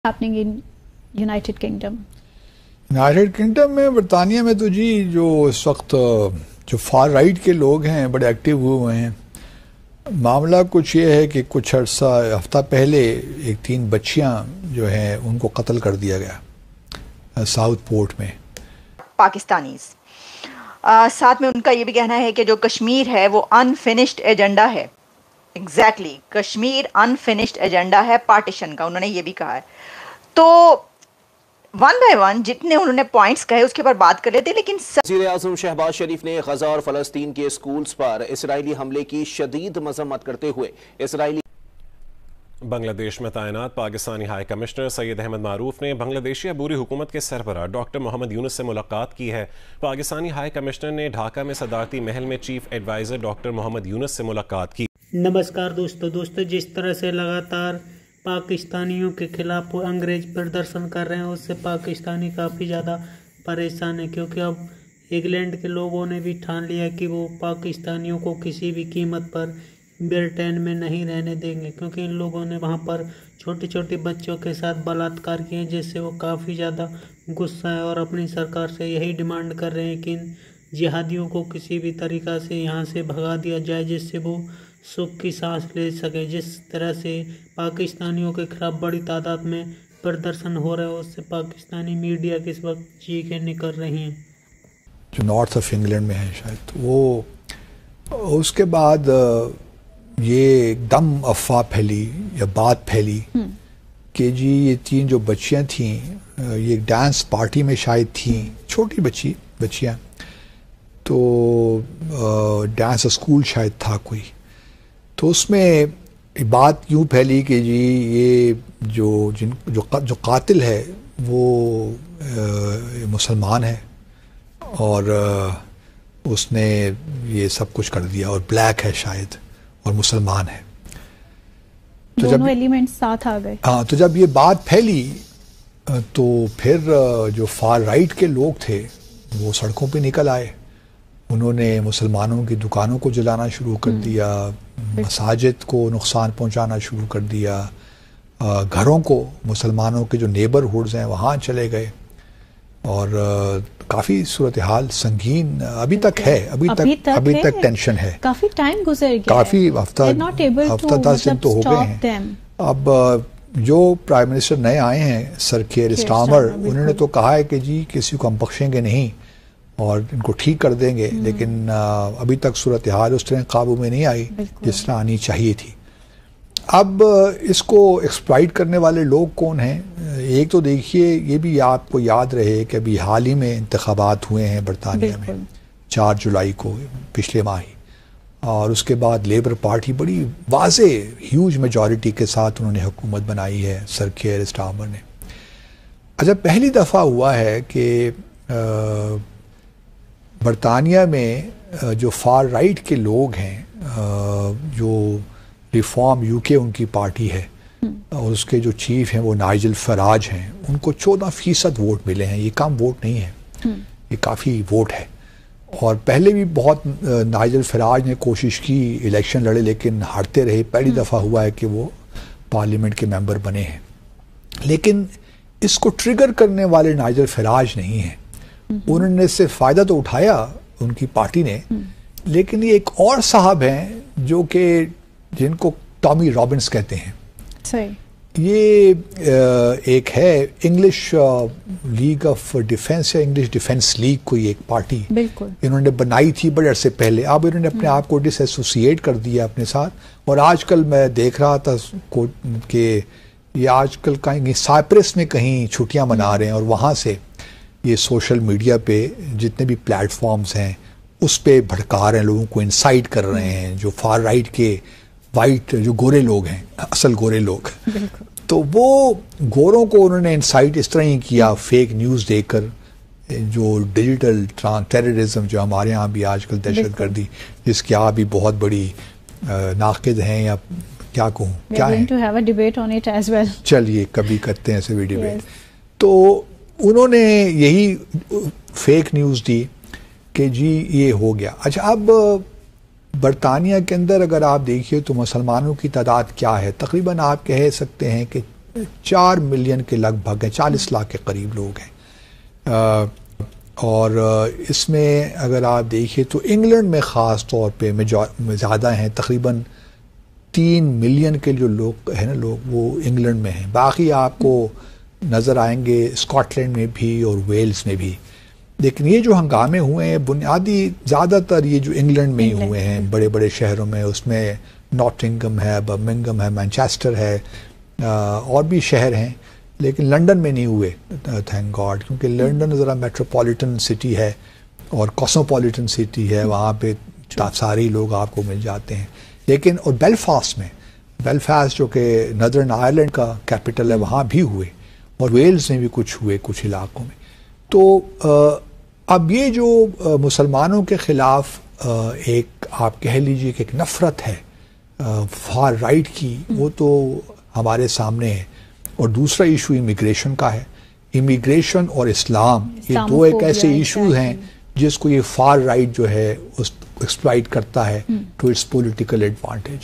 happening in United Kingdom? United Kingdom میں برطانیہ میں تو جی جو اس وقت جو فار رائٹ کے لوگ ہیں بڑے ایکٹیو ہوئے ہیں. معاملہ کچھ یہ ہے کہ کچھ ہفتہ پہلے 3 بچیاں جو ہیں ان کو قتل کر دیا گیا ساؤتھ پورٹ میں. پاکستانیز ساتھ میں ان کا یہ بھی کہنا ہے کہ جو کشمیر ہے وہ انفینشڈ ایجنڈا ہے. ایگزیکٹلی کشمیر انفینشڈ ایجنڈا ہے پارٹیشن کا، انہوں نے یہ بھی کہا ہے. تو ون بائی ون جتنے انہوں نے پوائنٹس کہے اس کے اوپر بات کر لیتے، لیکن وزیر اعظم شہباز شریف نے غزہ اور فلسطین کے اسکولز پر اسرائیلی حملے کی شدید مذمت کرتے ہوئے اسرائیلی بنگلہ دیش میں تعینات پاکستانی ہائی کمشنر سید احمد معروف نے بنگلہ دیشی عبوری حکومت کے سربراہ ڈاکٹر محمد یونس سے ملاقات کی ہے. پاکستانی ہائی کمشنر نے ڈھاکہ میں صدارتی محل میں chief adviser doctor Muhammad Yunus سے ملاقات کی. نمسکار دوستو جس طرح سے لگاتار پاکستانیوں کے خلاف وہ انگریز پردرشن کر رہے ہیں اس سے پاکستانی کافی زیادہ پریشان ہیں، کیونکہ اب انگلینڈ کے لوگوں نے بھی ٹھان لیا کہ وہ پاکستانیوں کو کسی بھی قیمت پر برٹین میں نہیں رہنے دیں گے، کیونکہ ان لوگوں نے وہاں پر چھوٹے چھوٹے بچوں کے ساتھ بلاತ್ಕಾರ کیے، جس سے وہ کافی زیادہ غصہ ہے اور اپنی سرکار سے یہی ڈیمانڈ کر رہے ہیں کہ ان جہادیوں کو کسی بھی طریقہ سے یہاں سے بھگا دیا جائے جس سے وہ سکھ کی سانس لے سکے. جس طرح سے پاکستانیوں کے خلاف بڑی تعداد میں پردرشن ہو رہا ہے اس سے پاکستانی میڈیا کے اس وقت چیخیں نکل رہی ہیں. جو نارتھ آف انگلینڈ میں ہے شاید وہ اس کے بعد یہ ایک دم افواہ پھیلی یا بات پھیلی کہ جی یہ 3 جو بچیاں تھیں یہ ڈانس پارٹی میں شاید تھیں، چھوٹی بچیاں، تو ڈانس اسکول شاید تھا کوئی، تو اس میں بات یوں پھیلی کہ جی یہ جو قاتل ہے وہ مسلمان ہے اور اس نے یہ سب کچھ کر دیا اور بلیک ہے شاید اور مسلمان ہے. تو دونوں ایلیمنٹس ساتھ آ گئے. ہاں، تو جب یہ بات پھیلی تو پھر جو فار رائٹ کے لوگ تھے وہ سڑکوں پہ نکل آئے. انہوں نے مسلمانوں کی دکانوں کو جلانا شروع کر دیا، مساجد کو نقصان پہنچانا شروع کر دیا، گھروں کو مسلمانوں کے جو نیبرہڈز ہیں وہاں چلے گئے، اور کافی صورتحال سنگین ابھی تک ہے، ابھی تک ٹینشن ہے. کافی ٹائم گزر گیا، کافی ہفتہ 10 دن تو ہو گئے ہیں. اب جو پرائم منسٹر نئے آئے ہیں سر کیئر اسٹارمر، انہوں نے تو کہا ہے کہ جی کسی کو ہم بخشیں گے نہیں اور ان کو ٹھیک کر دیں گے، لیکن ابھی تک صورتحال اس طرح قابو میں نہیں آئی جس طرح آنی چاہیے تھی. اب اس کو ایکسپلائٹ کرنے والے لوگ کون ہیں؟ ایک تو دیکھیے یہ بھی آپ کو یاد رہے کہ ابھی حال ہی میں انتخابات ہوئے ہیں برطانیہ میں 4 جولائی کو پچھلے ماہ ہی، اور اس کے بعد لیبر پارٹی بڑی واضح ہیوج میجورٹی کے ساتھ انہوں نے حکومت بنائی ہے سر کیئر اسٹارمر نے. اچھا، پہلی دفعہ ہوا ہے کہ برطانیہ میں جو فار رائٹ کے لوگ ہیں، جو ریفارم UK ان کی پارٹی ہے اور اس کے جو چیف ہیں وہ نائجل فراج ہیں، ان کو 14% ووٹ ملے ہیں. یہ کم ووٹ نہیں ہے، یہ کافی ووٹ ہے. اور پہلے بھی بہت نائجل فراج نے کوشش کی، الیکشن لڑے لیکن ہارتے رہے. پہلی دفعہ ہوا ہے کہ وہ پارلیمنٹ کے ممبر بنے ہیں. لیکن اس کو ٹریگر کرنے والے نائجل فراج نہیں ہیں. انہوں نے اس سے فائدہ تو اٹھایا ان کی پارٹی نے، لیکن یہ ایک اور صاحب ہیں جو کہ جن کو ٹامی رابنس کہتے ہیں. یہ ایک ہے انگلش لیگ آف ڈیفنس یا انگلش ڈیفنس لیگ کوئی ایک پارٹی انہوں نے بنائی تھی بڑے عرصے پہلے. اب انہوں نے اپنے آپ کو ڈس ایسوسیٹ کر دیا اپنے ساتھ، اور آج کل میں دیکھ رہا تھا کہ یہ آج کل کہیں سائپرس میں کہیں چھٹیاں منا رہے ہیں، اور وہاں سے یہ سوشل میڈیا پہ جتنے بھی پلیٹ فارمز ہیں اس پہ بھڑکا رہے ہیں، لوگوں کو انسائٹ کر رہے ہیں. جو فار رائٹ کے وائٹ جو گورے لوگ ہیں، اصل گورے لوگ، تو وہ گوروں کو انہوں نے انسائٹ اس طرح ہی کیا فیک نیوز دے کر. جو ڈیجیٹل ٹیررزم جو ہمارے ہاں بھی آج کل دہشت گردی، جس کی آپ بھی بہت بڑی ناقد ہیں، یا کیا کہوں، کیا ہے، چلیے کبھی کرتے ہیں ایسے بھی ڈیبیٹ. تو انہوں نے یہی فیک نیوز دی کہ جی یہ ہو گیا. اچھا، اب برطانیہ کے اندر اگر آپ دیکھیے تو مسلمانوں کی تعداد کیا ہے، تقریباً آپ کہہ سکتے ہیں کہ 4 ملین کے لگ بھگ ہیں، 40 لاکھ کے قریب لوگ ہیں، اور اس میں اگر آپ دیکھیں تو انگلینڈ میں خاص طور پہ زیادہ ہیں، تقریباً 3 ملین کے جو لوگ ہیں نا وہ انگلینڈ میں ہیں، باقی آپ کو نظر آئیں گے اسکاٹ لینڈ میں بھی اور ویلز میں بھی. لیکن یہ جو ہنگامے ہوئے ہیں بنیادی زیادہ تر یہ جو انگلینڈ میں ہی ہوئے ہیں، بڑے بڑے شہروں میں، اس میں ناٹنگم ہے، برمنگھم ہے، مانچسٹر ہے، اور بھی شہر ہیں، لیکن لنڈن میں نہیں ہوئے تھینک گاڈ، کیونکہ لنڈن ذرا میٹروپولیٹن سٹی ہے اور کاسموپولیٹن سٹی ہے، وہاں پہ سارے لوگ آپ کو مل جاتے ہیں. لیکن اور بیلفاسٹ جو کہ نردرن آئرلینڈ کا کیپٹل ہے وہاں بھی ہوئے، اور ویلز میں بھی کچھ ہوئے کچھ علاقوں میں. تو اب یہ جو مسلمانوں کے خلاف ایک آپ کہہ لیجئے کہ ایک نفرت ہے فار رائٹ کی، وہ تو ہمارے سامنے ہے. اور دوسرا ایشو امیگریشن کا ہے. امیگریشن اور اسلام یہ دو ایک ایسے ایشوز ہیں جس کو یہ فار رائٹ جو ہے ایکسپلائٹ کرتا ہے ٹو اٹس پولیٹیکل ایڈوانٹیج.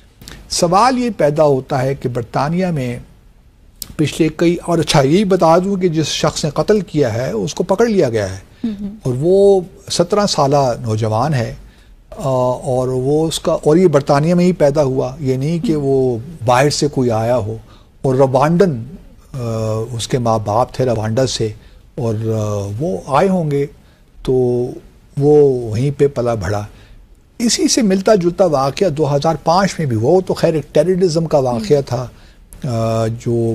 سوال یہ پیدا ہوتا ہے کہ برطانیہ میں پچھلے اور اچھا یہی بتا دوں کہ جس شخص نے قتل کیا ہے اس کو پکڑ لیا گیا ہے، اور وہ 17 سالہ نوجوان ہے، اور وہ اس کا اور یہ برطانیہ میں ہی پیدا ہوا، یہ نہیں کہ وہ باہر سے کوئی آیا ہو. اور روانڈن اس کے ماں باپ تھے روانڈا سے، اور وہ آئے ہوں گے تو وہ وہیں پہ پلا بڑھا. اسی سے ملتا جلتا واقعہ 2005 میں بھی، وہ تو خیر ایک ٹیررزم کا واقعہ تھا جو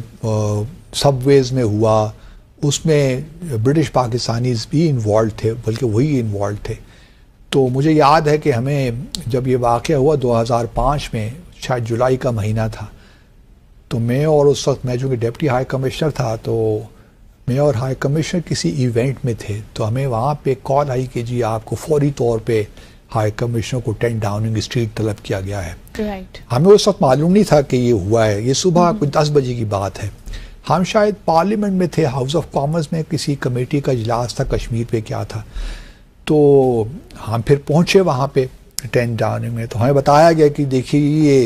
سب ویز میں ہوا، اس میں برٹش پاکستانیز بھی انوالوڈ تھے، بلکہ وہی انوالوڈ تھے. تو مجھے یاد ہے کہ ہمیں جب یہ واقعہ ہوا 2005 میں، شاید جولائی کا مہینہ تھا، تو میں اور اس وقت میں جو کہ ڈپٹی ہائی کمشنر تھا، تو میں اور ہائی کمشنر کسی ایونٹ میں تھے، تو ہمیں وہاں پہ کال آئی کہ جی آپ کو فوری طور پہ ہائی کمشنر کو 10 ڈاؤننگ اسٹریٹ طلب کیا گیا ہے. ہمیں اس وقت معلوم نہیں تھا کہ یہ ہوا ہے، یہ صبح کچھ 10 بجے کی بات ہے. ہم شاید پارلیمنٹ میں تھے، ہاؤس آف کامنز میں کسی کمیٹی کا اجلاس تھا کشمیر پہ کیا تھا، تو ہم پھر پہنچے وہاں پہ 10 ڈاؤننگ میں. تو ہمیں بتایا گیا کہ دیکھیے یہ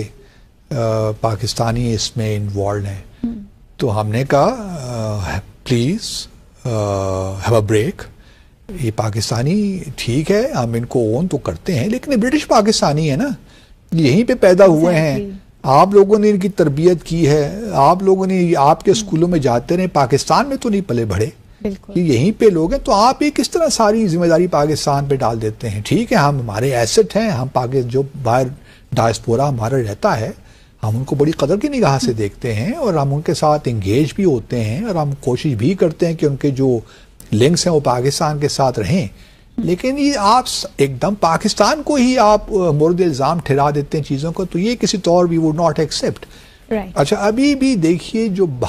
پاکستانی اس میں انوالوڈ ہیں. تو ہم نے کہا پلیز ہیو اے بریک، یہ پاکستانی ٹھیک ہے ہم ان کو اون تو کرتے ہیں، لیکن یہ برٹش پاکستانی ہے نا، یہیں پہ پیدا ہوئے ہیں، آپ لوگوں نے ان کی تربیت کی ہے، آپ لوگوں نے آپ کے اسکولوں میں جاتے رہے، پاکستان میں تو نہیں پلے بڑھے، یہ یہیں پہ لوگ ہیں. تو آپ یہ کس طرح ساری ذمہ داری پاکستان پہ ڈال دیتے ہیں؟ ٹھیک ہے ہم ہمارے ایسٹ ہیں، ہم جو باہر ڈائسپورا ہمارا رہتا ہے، ہم ان کو بڑی قدر کی نگاہ سے دیکھتے ہیں، اور ہم ان کے ساتھ انگیج بھی ہوتے ہیں، اور ہم کوشش بھی کرتے ہیں کہ ان کے جو لنکس ہیں وہ پاکستان کے ساتھ رہیں. لیکن یہ آپ ایک دم پاکستان کو ہی آپ مورد الزام ٹھہرا دیتے ہیں چیزوں کو، تو یہ کسی طور بھی وڈ ناٹ ایکسیپٹ. اچھا ابھی بھی دیکھیے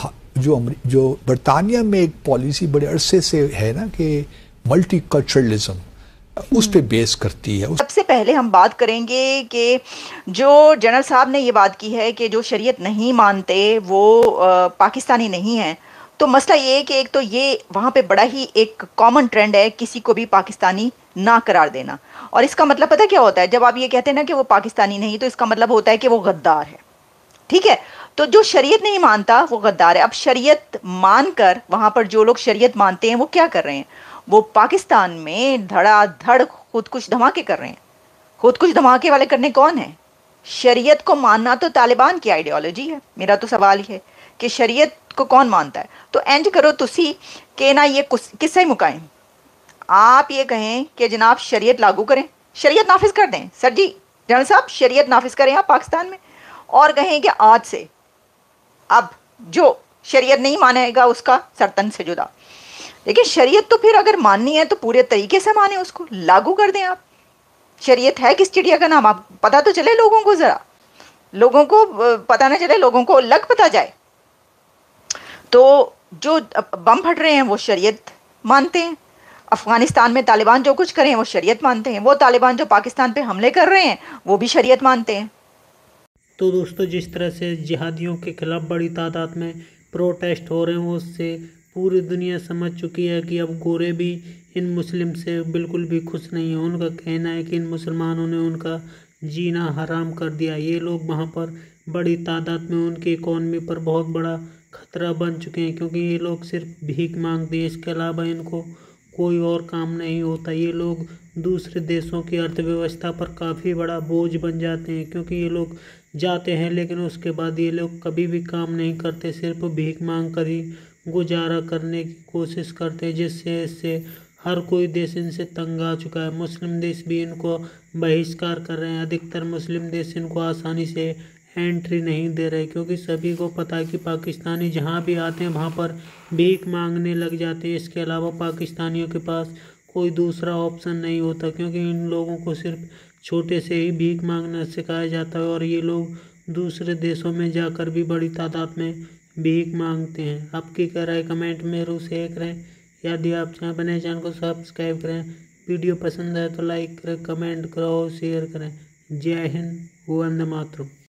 جو برطانیہ میں ایک پالیسی بڑے عرصے سے ہے نا کہ ملٹی کلچرلزم، اس پہ بیس کرتی ہے. سب سے پہلے ہم بات کریں گے کہ جو جنرل صاحب نے یہ بات کی ہے کہ جو شریعت نہیں مانتے وہ پاکستانی نہیں ہیں. تو مسئلہ یہ ہے کہ ایک تو یہ وہاں پہ بڑا ہی ایک کامن ٹرینڈ ہے کسی کو بھی پاکستانی نہ قرار دینا، اور اس کا مطلب پتہ کیا ہوتا ہے؟ جب آپ یہ کہتے ہیں نا کہ وہ پاکستانی نہیں، تو اس کا مطلب ہوتا ہے کہ وہ غدار ہے. ٹھیک ہے، تو جو شریعت نہیں مانتا وہ غدار ہے. اب شریعت مان کر وہاں پر جو لوگ شریعت مانتے ہیں وہ کیا کر رہے ہیں؟ وہ پاکستان میں دھڑا دھڑ خود کچھ دھماکے کر رہے ہیں. خود کچھ دھماکے والے کرنے کون ہیں؟ شریعت کو ماننا تو طالبان کی آئیڈیالوجی ہے. میرا تو سوال ہے کہ شریعت کو کون مانتا ہے؟ تو اینج کرو تسی کہ نا یہ قصہ ہی مکائیں، آپ یہ کہیں کہ جناب شریعت لاگو کریں، شریعت نافذ کر دیں. سر جی جنرل صاحب شریعت نافذ کریں آپ پاکستان میں، اور کہیں کہ آج سے اب جو شریعت نہیں مانے گا اس کا سرتن سے جدا. لیکن شریعت تو پھر اگر ماننی ہے تو پورے طریقے سے مانیں، اس کو لاگو کر دیں. آپ شریعت ہے کس چڑیا کا نام؟ آپ پتہ تو چلے لوگوں کو، ذرا لوگوں کو پتہ نہ چلے، لوگوں کو لگ پتہ جائے. تو جو بم پھٹ رہے ہیں وہ شریعت مانتے ہیں، افغانستان میں طالبان جو کچھ کریں وہ شریعت مانتے ہیں، وہ طالبان جو پاکستان پہ حملے کر رہے ہیں وہ بھی شریعت مانتے ہیں. تو دوستو جس طرح سے جہادیوں کے خلاف بڑی تعداد میں پروٹیسٹ ہو رہے ہیں، اس سے پوری دنیا سمجھ چکی ہے کہ اب گورے بھی ان مسلم سے بالکل بھی خوش نہیں ہیں. ان کا کہنا ہے کہ ان مسلمانوں نے ان کا جینا حرام کر دیا. یہ لوگ وہاں پر بڑی تعداد میں ان کی اکانومی پر بہت بڑا खतरा बन चुके हैं, क्योंकि ये लोग सिर्फ भीख मांगते हैं, इसके अलावा इनको कोई और काम नहीं होता। ये लोग दूसरे देशों की अर्थव्यवस्था पर काफ़ी बड़ा बोझ बन जाते हैं, क्योंकि ये लोग जाते हैं लेकिन उसके बाद ये लोग कभी भी काम नहीं करते, सिर्फ भीख मांग कर ही गुजारा करने की कोशिश करते हैं, जिससे इससे हर कोई देश इनसे तंग आ चुका है। मुस्लिम देश भी इनको बहिष्कार कर रहे हैं। अधिकतर मुस्लिम देश इनको आसानी से एंट्री नहीं दे रहे, क्योंकि सभी को पता है कि पाकिस्तानी जहाँ भी आते हैं वहाँ पर भीख मांगने लग जाते हैं। इसके अलावा पाकिस्तानियों के पास कोई दूसरा ऑप्शन नहीं होता, क्योंकि इन लोगों को सिर्फ छोटे से ही भीख मांगना सिखाया जाता है और ये लोग दूसरे देशों में जाकर भी बड़ी तादाद में भीख मांगते हैं। आपकी क्या राय कमेंट में जरूर शेयर करें। यदि आप अपने चैनल को सब्सक्राइब करें, वीडियो पसंद आए तो लाइक करें, कमेंट करो और शेयर करें। जय हिंद, वंदे मातरम।